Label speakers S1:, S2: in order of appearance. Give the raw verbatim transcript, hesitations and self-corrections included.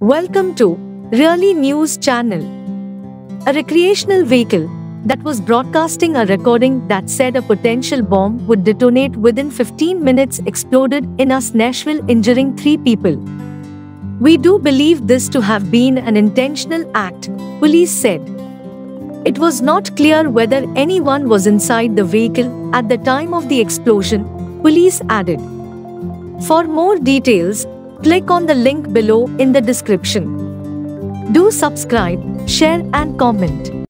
S1: Welcome to Really News Channel. A recreational vehicle that was broadcasting a recording that said a potential bomb would detonate within fifteen minutes exploded in us Nashville, injuring three people. We do believe this to have been an intentional act, police said. It was not clear whether anyone was inside the vehicle at the time of the explosion, police added. For more details, click on the link below in the description. Do subscribe, share and comment.